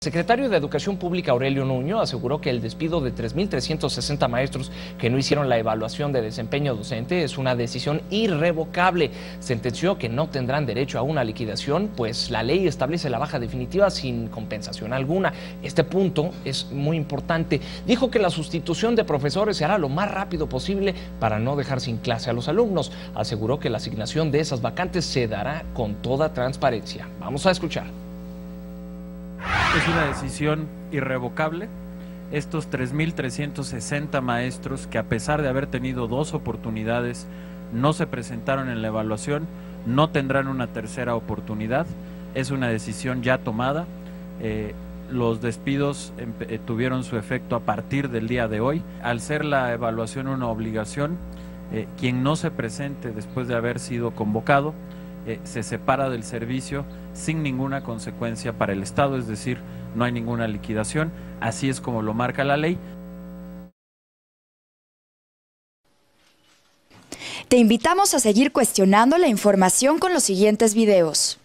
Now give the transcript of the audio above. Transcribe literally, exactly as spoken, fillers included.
El secretario de Educación Pública, Aurelio Nuño, aseguró que el despido de tres mil trescientos sesenta maestros que no hicieron la evaluación de desempeño docente es una decisión irrevocable. Sentenció que no tendrán derecho a una liquidación, pues la ley establece la baja definitiva sin compensación alguna. Este punto es muy importante. Dijo que la sustitución de profesores se hará lo más rápido posible para no dejar sin clase a los alumnos. Aseguró que la asignación de esas vacantes se dará con toda transparencia. Vamos a escuchar. Es una decisión irrevocable. Estos tres mil trescientos sesenta maestros que, a pesar de haber tenido dos oportunidades, no se presentaron en la evaluación, no tendrán una tercera oportunidad. Es una decisión ya tomada. Eh, los despidos eh, tuvieron su efecto a partir del día de hoy. Al ser la evaluación una obligación, eh, quien no se presente después de haber sido convocado, Eh, se separa del servicio sin ninguna consecuencia para el Estado, es decir, no hay ninguna liquidación. Así es como lo marca la ley. Te invitamos a seguir cuestionando la información con los siguientes videos.